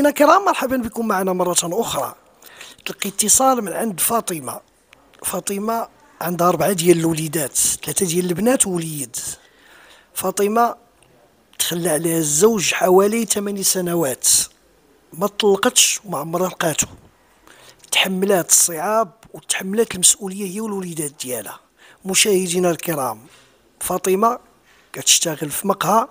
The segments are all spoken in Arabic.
مشاهدينا الكرام، مرحبا بكم معنا مرة أخرى. تلقي اتصال من عند فاطمة. فاطمة عندها 4 ديال الوليدات، 3 ديال البنات ووليد. فاطمة تخلى عليها الزوج حوالي 8 سنوات، ما طلقتش وما عمرها لقاتو. تحملات الصعاب وتحملات المسؤولية هي والوليدات ديالها. مشاهدينا الكرام، فاطمة كتشتغل في مقهى،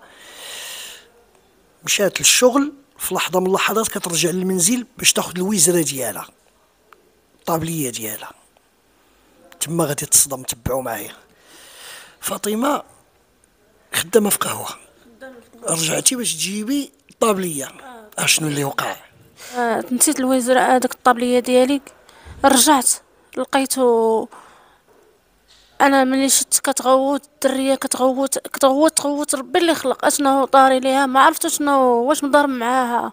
مشات للشغل في لحظة من اللحظات كترجع للمنزل باش تاخد الويزرة ديالها، الطابلية ديالها. تما غادي تصدم، تبعو معايا. فاطمة خدامة في قهوة، رجعتي باش تجيبي الطابلية، اشنو اللي وقع؟ نسيت الويزر هذاك الطابليه ديالي. رجعت لقيتو. انا ملي شت كتغوت الدريه، كتغوت ربي اللي خلق. اشنو طاري ليها ما عرفت شنو، واش مضارب معاها،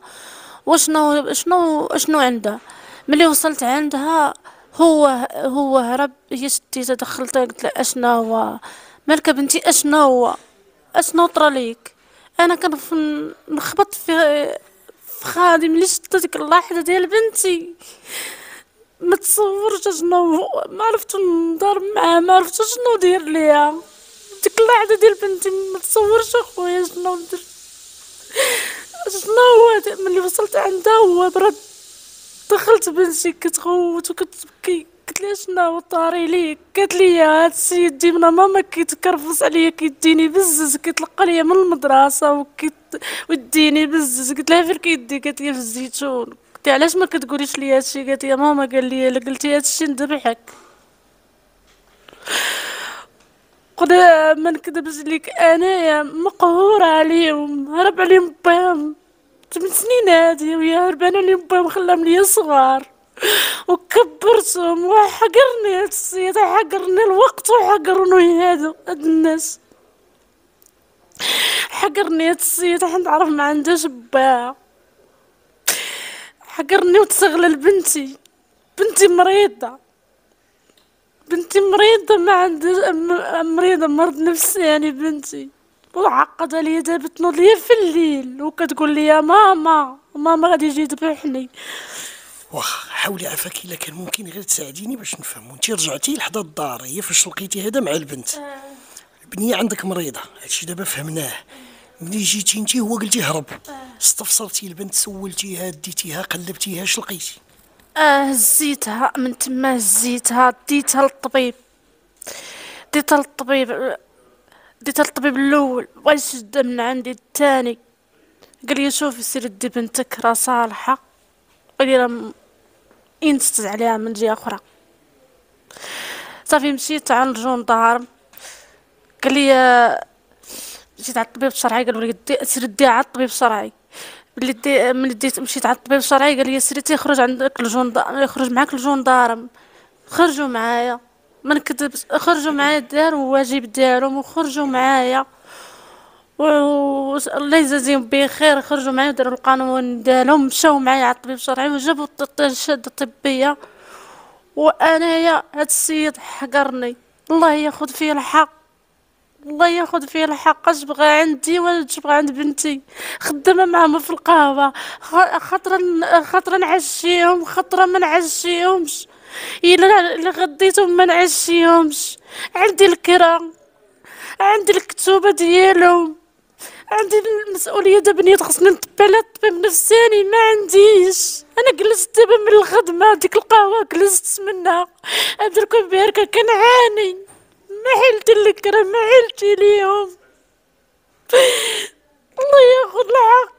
وشنو عندها. ملي وصلت عندها هو هرب. هي شديته دخلته قلت له اشنو هو، مالك بنتي، اشنو طرا ليك. انا نخبط في خادي ملي شفت ديك اللحظه ديال بنتي. ما تصورش شنو، ما عرفت نضرب معاه، ما عرفت شنو ندير ليها. ديك اللحظه ديال بنتي ما تصورش اخويا شنو ندير. شنو هو ملي وصلت عندها هو برد. دخلت بنتي كتغوت وكتبكي، قلت لها شنو طاري ليك؟ قالت لي هاد السيد ديما ماما كيتكرفص عليا، كيديني بزز، كيتلقى ليا من المدرسه ويديني بزز. قلت لها فين كيدي؟ قالت لي في الزيتون. قلت لها علاش ما كتقوليش لي هادشي؟ قالت لي ماما قال لي الا قلتي هادشي نذبحك. قد ما نكذبش ليك، انايا مقهوره عليهم، هرب عليهم باهم 8 سنين هادي، ويا هربانه عليهم باهم، خلاهم ليا صغار وكبرتهم. وحقرني هاد السيد، حقرني الوقت وحقرني هاد الناس. حقرني هاد السيد حيت نعرف ما عندهاش با. حقرني وتسغل بنتي. بنتي مريضة، بنتي مريضة، ما عندهاش مريضة مرض نفسي يعني بنتي. وعقد عليا دابا تنوض ليا في الليل وكتقول لي يا ماما، ماما غادي يجي يذبحني. واخا حاولي عافاك الا كان ممكن غير تساعديني باش نفهمو. انتي رجعتي لحدا الدار، هي فاش لقيتي هذا مع البنت. البنيه عندك مريضه، هادشي دابا فهمناه. ملي جيتي انتي هو قلتي هرب، استفسرتي البنت، سولتيها، ديتيها، قلبتيها، اش لقيتي؟ هزيتها من تما، هزيتها ديتها للطبيب. ديتها للطبيب ديتها للطبيب الاول، بغا يشدها من عندي الثاني. قال لي شوفي سيري دي بنتك راه صالحه. قال لي راه ينستز عليها من جهه اخرى. صافي مشيت عند الجندارم. قال لي مشيت على الطبيب الشرعي، قالوا لي سيري ديها على الطبيب الشرعي. ملي ديت مشيت على الطبيب الشرعي قال لي سيري تيخرج عندك يخرج معاك الجندارم. خرجوا معايا، ما نكذبش، خرجوا معايا، داروا الواجب ديالهم وخرجوا معايا. الله يجازيهم بخير، خرجوا معايا وداروا القانون ديالهم، مشاو معايا على الطبيب الشرعي وجابوا الشهاده الطبيه. وانايا هاد السيد حقرني. الله ياخذ فيه الحق، الله ياخذ فيه الحق. اش بغى عندي ولا اش بغى عند بنتي؟ خدامه معاهم في القهوه، خطره نعشيهم، خطره ما نعشيهمش. الا غديتهم ما نعشيهمش. عندي الكرا، عندي الكتوبه ديالهم، عندي المسؤوليه دابا نيت خصني نطبي على الطبيب نفساني، ما عنديش. انا جلست دابا من الخدمه ديك القهوه جلست منها درك باركه كنعاني. ما حلت لك راه ما حلتي ليهم. الله ياخذ الحق.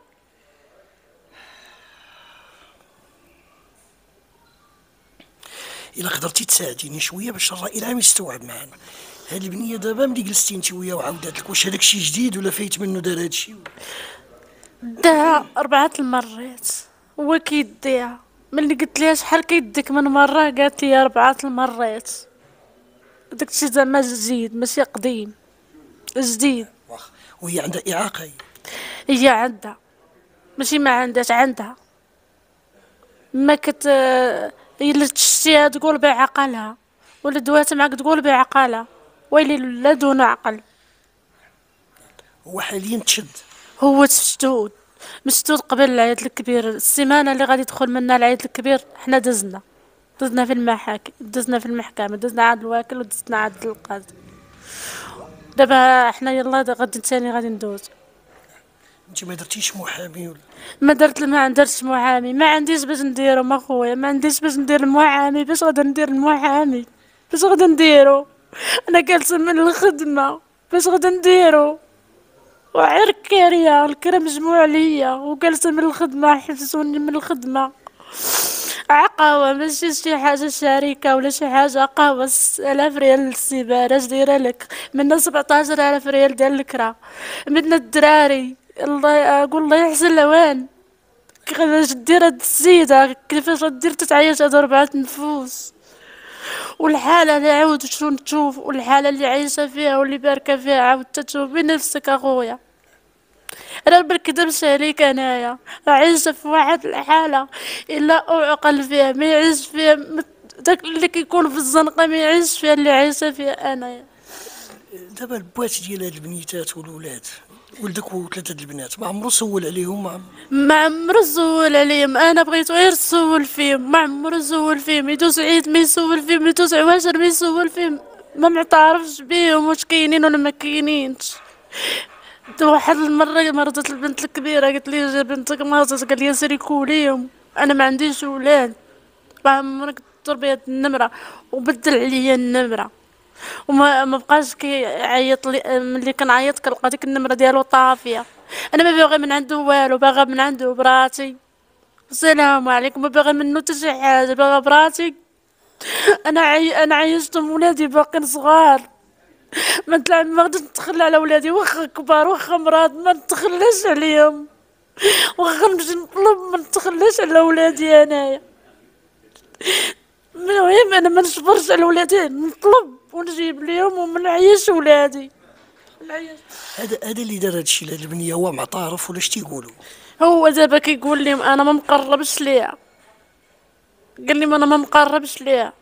الا قدرتي تساعديني شويه باش الراي العام يستوعب معانا. هاد البنيه دابا ملي جلستي انت وياه وعاودات لك، واش هذاك شي جديد ولا فايت منه دار هادشي؟ داها 4 المرات هو كيديها. ملي قلت ليها شحال كيديك من مره قالت لي 4 المرات. داكشي زعما جديد ماشي قديم، جديد. واخا وهي عندها اعاقه؟ هي عندها، ماشي ما عندهاش، عندها. ما كت هي اللي تشتيها تقول بعقلها، ولا دوات معاك تقول بعقلها. ويلي لا دون عقل. هو حاليا تشد؟ هو تشدود مشدود قبل العيد الكبير، السيمانة اللي غادي يدخل منها العيد الكبير حنا دزنا في المحاكم، دزنا في المحكمة، دزنا عند الواكل ودزنا عند القاضي. دابا حنا يلا غادي تاني غادي ندوز. انت ما درتيش محامي ولا؟ ما درتش محامي، ما عنديش باش نديرو ما خويا، ما عنديش باش ندير المحامي. باش غادا ندير المحامي؟ باش غادا نديرو؟ انا جالسه من الخدمه، باش غادا نديرو؟ وعير كاريه الكرا مجموع ليا وجالسه من الخدمه، حبسوني من الخدمه. قهوة ماشي شي حاجة شركة ولا شي حاجة، قهوة 6000 ريال للسيبارة، اش دايرة لك منها 17000 ريال ديال الكرا، من الدراري الله أقول الله يحسن لوين. كيفاش دير هاد السيدة، كيفاش دير تتعايش هاد 4 نفوس، والحالة اللي عاود شنو تشوف، والحالة اللي عايشة فيها واللي باركة فيها عاود تشوف بنفسك اخويا. انا منكدبش عليك، انايا عايشة في واحد الحالة الا اعقل فيها ما يعيش فيها، داك اللي كيكون في الزنقة ما يعيش فيها اللي عايشة فيها انايا. دابا البوات ديال هاد البنيتات والولاد، ولدك وثلاثة البنات، ما عمرو سول عليهم؟ ما عمرو سول عليهم، انا بغيت غير نسول فيهم، ما عمرو سول فيهم. يدوز عيد ما يسول فيهم، يدوز عواشر ما يسول فيهم، ما معترفش بيهم واش كاينين ولا ما كاينينش. واحد المره مرضت البنت الكبيره قالت لي جا بنتك مرضت، قال لي سيري كوليهم، انا ما عنديش ولاد. ما عمرك تربية النمره، وبدل عليا النمره، وما بقاش كيعيط لي ملي كنعيط كنلقى ديك النمره ديالو طافيه. انا ما باغي من عنده والو، باغا من عنده براتي. السلام عليكم، ما باغي منه حتى شي حاجه، باغا براتي. انا عيشتهم ولادي باقيين صغار، ما غاديش نتخلى على ولادي، واخا كبار واخا مراد ما نتخلاش عليهم، واخا نمشي نطلب ما نتخلاش على ولادي انايا. المهم انا ما نصبرش على ولادي، نطلب ونجيب ليهم ومنعيش ولادي. هذا اللي دار هادشي لهاد البنيه هو معترف ولا اش تيقولوا؟ هو دابا كيقول لهم انا ما مقربش ليها، قال لي انا ما مقربش ليها،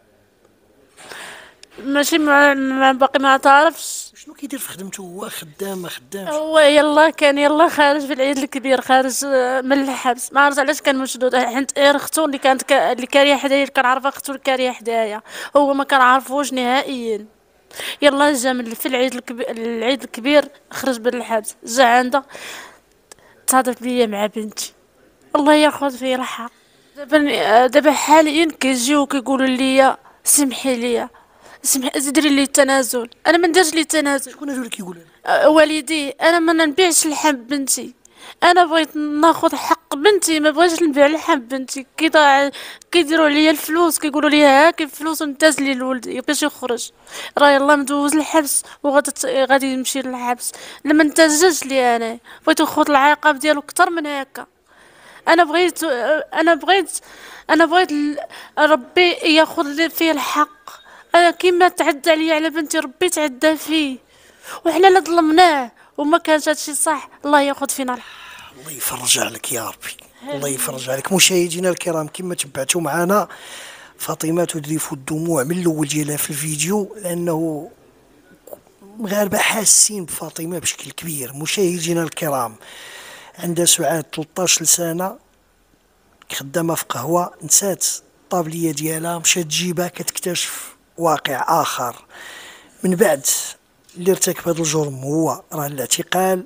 ماشي باقي ما تعرفش شنو كيدير في خدمته؟ هو خدام ما خدامش؟ هو يلا كان خارج في العيد الكبير، خارج من الحبس، ما عرفت علاش كان مشدود، حيت غير اختو اللي كانت اللي كاريه حدايا، اللي كنعرف اختو اللي كاريه حدايا، هو ما كنعرفوش نهائيا. يلا جا من في العيد الكبير خرج من الحبس، جا عندها تصادف ليا مع بنتي، الله ياخذ فيه الحق. دابا حاليا كيجيو كيقولوا لي سمحي لي، ديري لي التنازل. انا ما نديرش لي التنازل. شكون هادو اللي كيقولوا؟ والدي. انا ما نبيعش لحم بنتي، انا بغيت ناخذ حق بنتي، ما بغيتش نبيع لحم بنتي. كيديروا عليا الفلوس، كيقولوا لي هاك الفلوس نتاز لي لولدي باش يخرج، راه يلا مدوز الحبس غادي يمشي للحبس. لما نتاجش لي انا بغيت ناخذ العقاب ديالو اكثر من هكا. انا بغيت انا بغيت انا بغيت ربي ياخذ فيه الحق. انا كيما تعدى عليا على بنتي ربي تعدى فيه، وحنا لا ظلمناه وما كانش هادشي صح، الله ياخذ فينا الحق. الله يفرج عليك يا ربي، الله يفرج عليك. مشاهدينا الكرام، كما تبعتوا معنا فاطمه تذرف الدموع من الاول ديالها في الفيديو، لانه مغاربه حاسين بفاطمه بشكل كبير. مشاهدينا الكرام، عندها سعاد 13 سنه، خدامه في قهوه، نسات الطابليه ديالها، مشات تجيبها كتكتشف واقع اخر. من بعد اللي ارتكب هذا الجرم هو راه الاعتقال،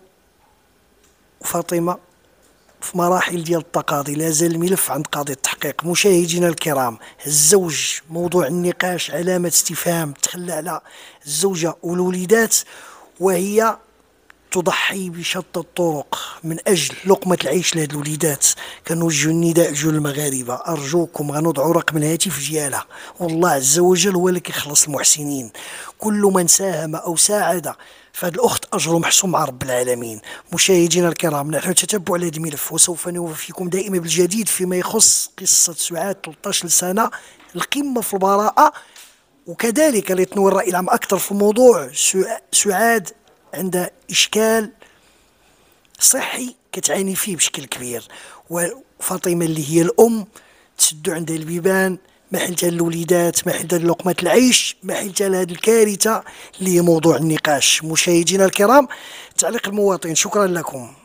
وفاطمه في مراحل ديال التقاضي، لا زال الملف عند قاضي التحقيق. مشاهدينا الكرام، الزوج موضوع النقاش علامه استفهام، تخلى على الزوجه والوليدات، وهي تضحي بشتى الطرق من أجل لقمة العيش لهاد الوليدات. كنوجه النداء لجل المغاربة، أرجوكم غنوضعوا رقم الهاتف ديالها، والله عز وجل هو اللي كيخلص المحسنين. كل من ساهم أو ساعد فهاد الأخت أجره محسوم مع رب العالمين. مشاهدينا الكرام، نحن نتتبع لهذا الملف، وسوف نوفيكم دائما بالجديد فيما يخص قصة سعاد 13 سنة، القمة في البراءة، وكذلك لتنوي الرأي العام أكثر في الموضوع. سعاد عندها إشكال صحي كتعاني فيه بشكل كبير، وفاطمة اللي هي الأم تسدو عندها البيبان، ما حلتها الوليدات، ما حلتها لقمة العيش، ما حلتها لهذه الكارثة اللي هي موضوع النقاش. مشاهدينا الكرام، تعليق المواطن، شكرا لكم.